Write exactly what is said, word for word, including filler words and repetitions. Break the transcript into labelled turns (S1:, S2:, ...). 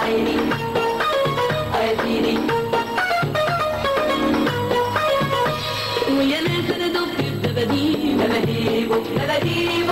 S1: عيني يا سيدي. ويا ناس انا دب في دباديب دباديب دباديب